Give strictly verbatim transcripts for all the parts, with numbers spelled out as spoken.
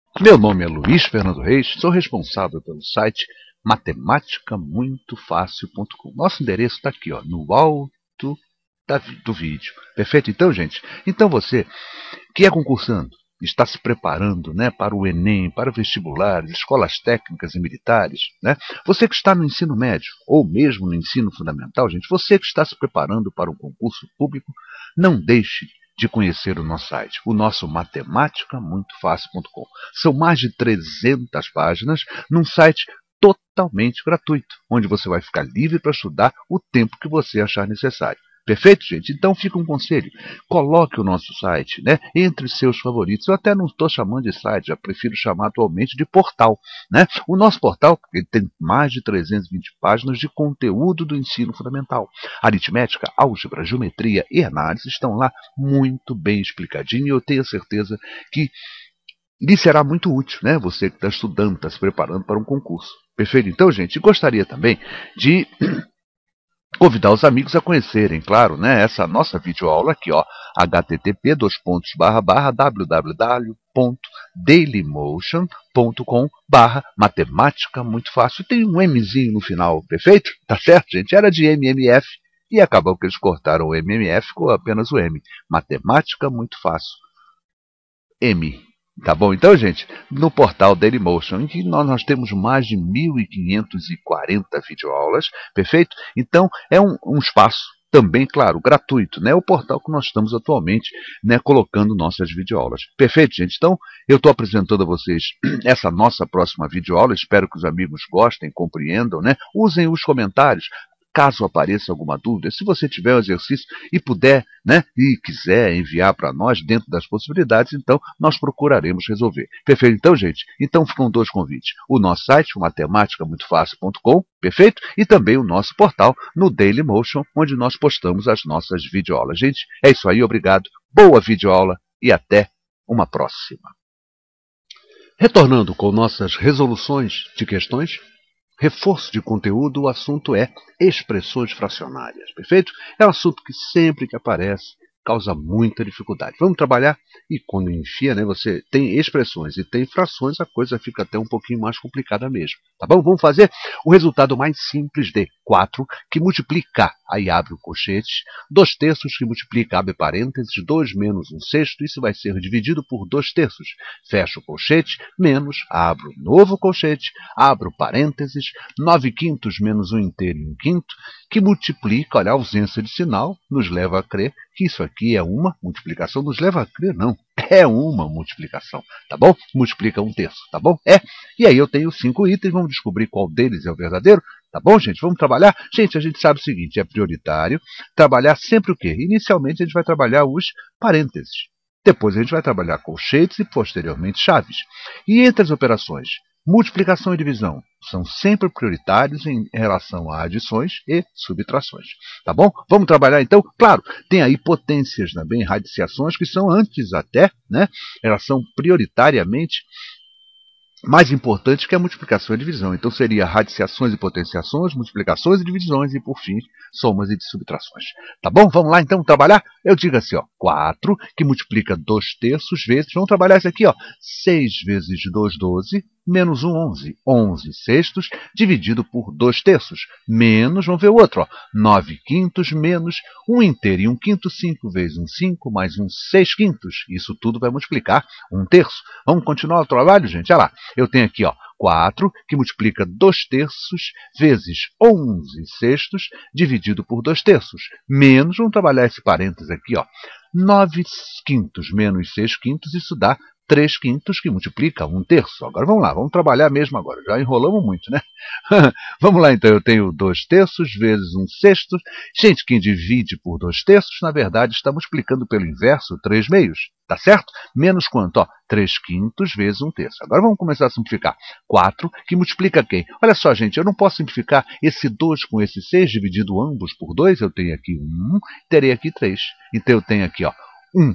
Meu nome é Luiz Fernando Reis, sou responsável pelo site matemática muito fácil ponto com. Nosso endereço está aqui, ó, no alto da, do vídeo. Perfeito? Então, gente, então você que é concursando, está se preparando, né, para o Enem, para vestibulares, escolas técnicas e militares, né? Você que está no ensino médio ou mesmo no ensino fundamental, gente, você que está se preparando para um concurso público, não deixe de conhecer o nosso site, o nosso matemática muito fácil ponto com. São mais de trezentas páginas num site totalmente gratuito, onde você vai ficar livre para estudar o tempo que você achar necessário. Perfeito, gente? Então fica um conselho. Coloque o nosso site, né, entre seus favoritos. Eu até não estou chamando de site, já prefiro chamar atualmente de portal, né? O nosso portal ele tem mais de trezentas e vinte páginas de conteúdo do ensino fundamental. Aritmética, álgebra, geometria e análise estão lá muito bem explicadinho e eu tenho certeza que lhe será muito útil, né? Você que está estudando, está se preparando para um concurso. Perfeito? Então, gente, gostaria também de convidar os amigos a conhecerem, claro, né, essa nossa videoaula aqui, ó, h t t p dois pontos barra barra w w w ponto dailymotion ponto com barra matemática muito fácil. Tem um Mzinho no final, perfeito? Tá certo, gente? Era de M M F e acabou que eles cortaram o M M F com apenas o M. Matemática muito fácil. M. Tá bom? Então, gente, no portal Dailymotion, em que nós, nós temos mais de mil quinhentas e quarenta videoaulas, perfeito? Então, é um, um espaço também, claro, gratuito, né? O portal que nós estamos atualmente, né, colocando nossas videoaulas. Perfeito, gente? Então, eu estou apresentando a vocês essa nossa próxima videoaula, espero que os amigos gostem, compreendam, né? Usem os comentários. Caso apareça alguma dúvida, se você tiver um exercício e puder, né, e quiser enviar para nós dentro das possibilidades, então nós procuraremos resolver. Perfeito? Então, gente, então ficam dois convites. O nosso site, o matemática muito fácil ponto com, perfeito? E também o nosso portal no Dailymotion, onde nós postamos as nossas videoaulas. Gente, é isso aí, obrigado, boa videoaula e até uma próxima. Retornando com nossas resoluções de questões, reforço de conteúdo, o assunto é expressões fracionárias, perfeito? É um assunto que sempre que aparece causa muita dificuldade. Vamos trabalhar e quando enfia, né, você tem expressões e tem frações, a coisa fica até um pouquinho mais complicada mesmo, tá bom? Vamos fazer o resultado mais simples de quatro, que multiplica, aí abre o colchete, dois terços que multiplica, abre parênteses, dois menos um sexto, isso vai ser dividido por dois terços, fecha o colchete, menos, abre o novo colchete, abre o parênteses, nove quintos menos um inteiro e um quinto, que multiplica, olha, a ausência de sinal, nos leva a crer que isso aqui é uma multiplicação, nos leva a crer, não, é uma multiplicação, tá bom? Multiplica um terço, tá bom? É, e aí eu tenho cinco itens, vamos descobrir qual deles é o verdadeiro, tá bom, gente? Vamos trabalhar? Gente, a gente sabe o seguinte, é prioritário trabalhar sempre o quê? Inicialmente a gente vai trabalhar os parênteses, depois a gente vai trabalhar colchetes e posteriormente chaves. E entre as operações multiplicação e divisão são sempre prioritários em relação a adições e subtrações. Tá bom? Vamos trabalhar então? Claro, tem aí potências também, radiciações, que são antes até, né? Elas são prioritariamente mais importantes que a multiplicação e a divisão. Então seria radiciações e potenciações, multiplicações e divisões e, por fim, somas e subtrações. Tá bom? Vamos lá então trabalhar? Eu digo assim, ó, quatro, que multiplica dois terços vezes, vamos trabalhar isso aqui, ó, seis vezes dois, doze, menos um, onze. onze sextos dividido por dois terços, menos, vamos ver o outro, ó, nove quintos menos um inteiro e um quinto, cinco vezes um, cinco, mais um, seis quintos. Isso tudo vai multiplicar um terço. Vamos continuar o trabalho, gente? Olha lá, eu tenho aqui, ó, quatro, que multiplica dois terços vezes onze sextos, dividido por dois terços, menos, vamos trabalhar esse parênteses aqui, ó, nove quintos menos seis quintos, isso dá três quintos, que multiplica um terço. Agora vamos lá, vamos trabalhar mesmo agora, já enrolamos muito, né? Vamos lá então, eu tenho dois terços vezes um sexto. Gente, quem divide por dois terços, na verdade, está multiplicando pelo inverso três meios, tá certo? Menos quanto? Ó, três quintos vezes um terço. Agora vamos começar a simplificar. quatro, que multiplica quem? Olha só, gente, eu não posso simplificar esse dois com esse seis, dividido ambos por dois, eu tenho aqui um, terei aqui três. Então eu tenho aqui, ó, um.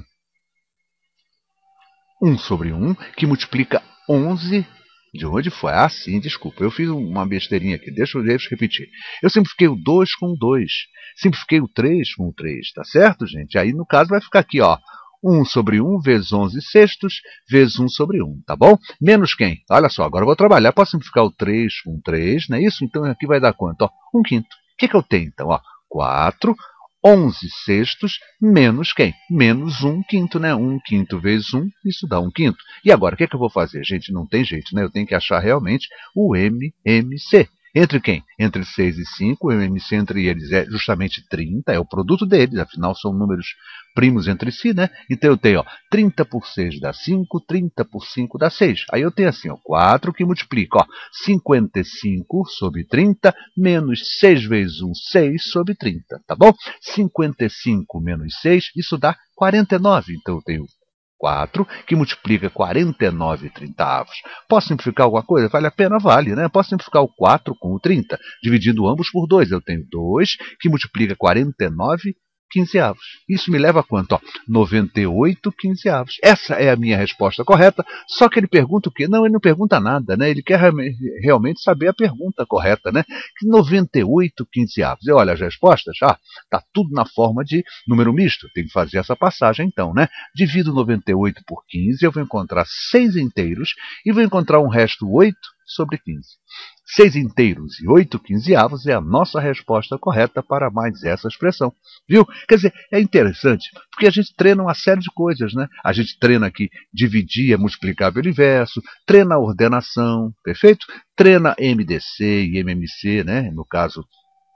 um sobre um, que multiplica onze. De onde foi? Ah, sim, desculpa. Eu fiz uma besteirinha aqui. Deixa eu, deixa eu repetir. Eu simplifiquei o dois com o dois. Simplifiquei o três com o três. Tá certo, gente? Aí, no caso, vai ficar aqui, ó. um sobre um vezes onze sextos vezes um sobre um, tá bom? Menos quem? Olha só, agora eu vou trabalhar. Posso simplificar o três com três, não é isso? Então aqui vai dar quanto? Ó, um quinto. O que, que eu tenho então? Ó, quatro, onze sextos menos quem? Menos um quinto, né? um quinto vezes um, isso dá um quinto. E agora, o que, que eu vou fazer? Gente, não tem jeito, né? Eu tenho que achar realmente o M M C. Entre quem? Entre seis e cinco, o M M C entre eles é justamente trinta, é o produto deles, afinal são números primos entre si, né? Então eu tenho, ó, trinta por seis dá cinco, trinta por cinco dá seis. Aí eu tenho assim, ó, quatro que multiplica, ó, cinquenta e cinco sobre trinta, menos seis vezes um, seis sobre trinta, tá bom? cinquenta e cinco menos seis, isso dá quarenta e nove, então eu tenho quatro, que multiplica quarenta e nove trintaavos. Posso simplificar alguma coisa? Vale a pena? Vale, né? Posso simplificar o quatro com o trinta, dividindo ambos por dois. Eu tenho dois, que multiplica quarenta e nove quinzeavos. Isso me leva a quanto? Ó, noventa e oito quinzeavos. Essa é a minha resposta correta, só que ele pergunta o quê? Não, ele não pergunta nada, né? Ele quer realmente saber a pergunta correta, né? noventa e oito quinzeavos. E olha as respostas, ah, tá tudo na forma de número misto. Tem que fazer essa passagem então, né? Divido noventa e oito por quinze, eu vou encontrar seis inteiros e vou encontrar um resto oito sobre quinze. seis inteiros e oito quinzeavos é a nossa resposta correta para mais essa expressão. Viu? Quer dizer, é interessante, porque a gente treina uma série de coisas, né? A gente treina aqui dividir é multiplicar pelo inverso, treina a ordenação, perfeito? Treina M D C e M M C, né? No caso,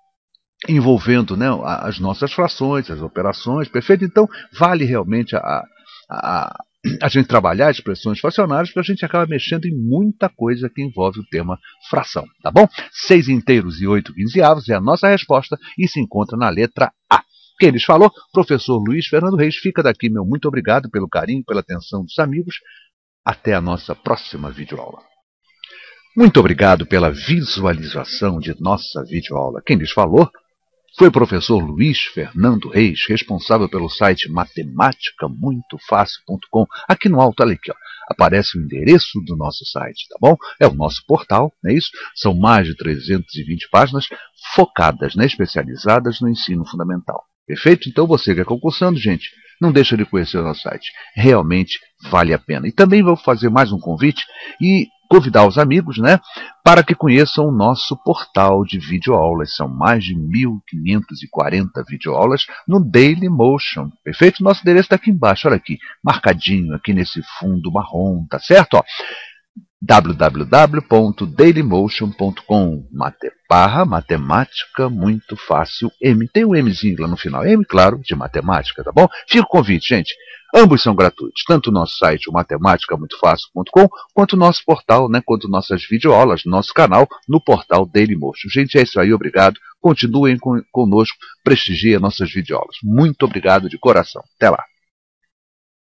envolvendo, né, as nossas frações, as operações, perfeito? Então, vale realmente a, a, a gente trabalhar expressões fracionárias, porque a gente acaba mexendo em muita coisa que envolve o tema fração, tá bom? seis inteiros e oito quinzeavos é a nossa resposta e se encontra na letra A. Quem lhes falou? Professor Luiz Fernando Reis. Fica daqui meu muito obrigado pelo carinho, pela atenção dos amigos. Até a nossa próxima videoaula. Muito obrigado pela visualização de nossa videoaula. Quem lhes falou foi o professor Luiz Fernando Reis, responsável pelo site matemática muito fácil ponto com. Aqui no alto, olha aqui, ó, aparece o endereço do nosso site, tá bom? É o nosso portal, não é isso? São mais de trezentas e vinte páginas focadas, né, especializadas no ensino fundamental. Perfeito? Então você que é concursando, gente, não deixa de conhecer o nosso site. Realmente vale a pena. E também vou fazer mais um convite e convidar os amigos, né, para que conheçam o nosso portal de videoaulas. São mais de mil quinhentas e quarenta videoaulas no Dailymotion. Perfeito? Nosso endereço está aqui embaixo, olha aqui, marcadinho aqui nesse fundo marrom, tá certo? Ó, w w w ponto dailymotion ponto com, mate, barra matemática muito fácil M. Tem um Mzinho lá no final, M, claro, de matemática, tá bom? Fica o convite, gente. Ambos são gratuitos, tanto o nosso site, o matemática muito fácil ponto com, quanto o nosso portal, né, quanto nossas videoaulas, nosso canal, no portal Dailymotion. Gente, é isso aí, obrigado. Continuem conosco, prestigiem nossas videoaulas. Muito obrigado de coração. Até lá.